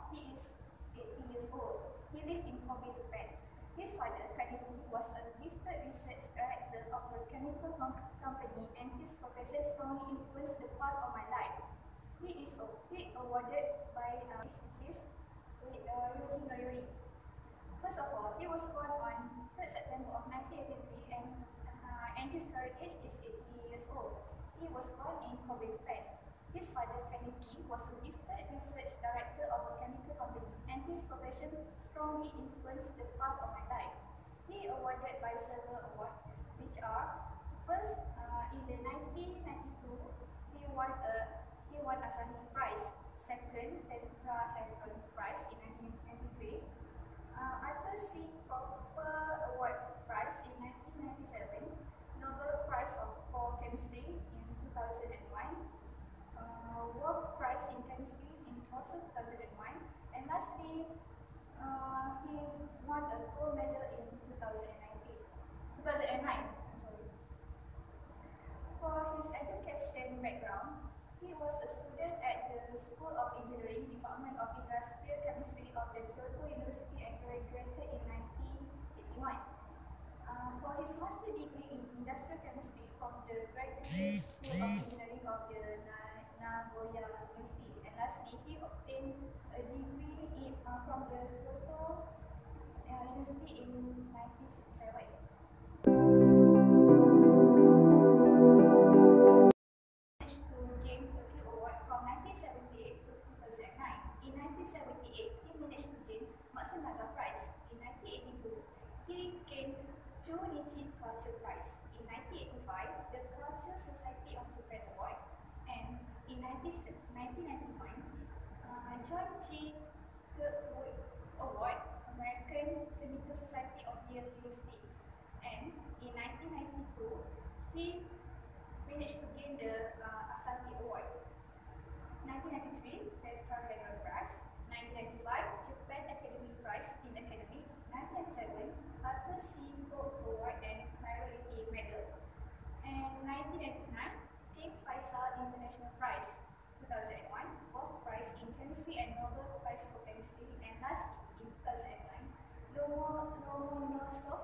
He is 80 years old. He lived in Kobe, Japan. His father, Kaneki, was a gifted research director of the chemical company, and his profession strongly influenced the path of my life. He awarded by which is Yoji Noyori. First of all, he was born on 3rd September of 1983, and his current age is 80 years old. He was born in Kobe, Japan. His father, Kaneki, was a gifted research director of a chemical company, and his profession strongly influenced the path of my life. He awarded by several awards, which are first in the 1992 he won Asahi Prize. Second, Tetrahedron Prize in 1993. Arthur C. Cooper Award Prize in 1997, Nobel Prize for Chemistry in 2001, World Prize in Chemistry in also 2001, and lastly, he won a gold medal in 2009. Sorry. For his education background, he was a student at the School of Engineering, Department of Industrial Chemistry of the Kyoto University, and graduated in 1981. For his master's degree in industrial chemistry from the Graduate School of Engineering of the Nagoya University, and lastly, he obtained a degree from the Kyoto University in 1967. From 1978 to 2009. In 1978, he managed to gain Matsunaga Prize. In 1982, he gained Junichi Culture Prize. In 1985, the Culture Society of Japan Award. And in 1991, John G. Kirkwood Award, American Chemical Society of Yale University. And in 1992, he managed to gain the Asahi Award. 1993, Tetrahedron Prize. 1995, Japan Academy Prize in Academy. 1997, Arthur C. Cope Award and Clarity Medal. And 1999, King Faisal International Prize. 2001, World Prize in Chemistry and Nobel Prize for Chemistry. And last, in 2009, Lomonosov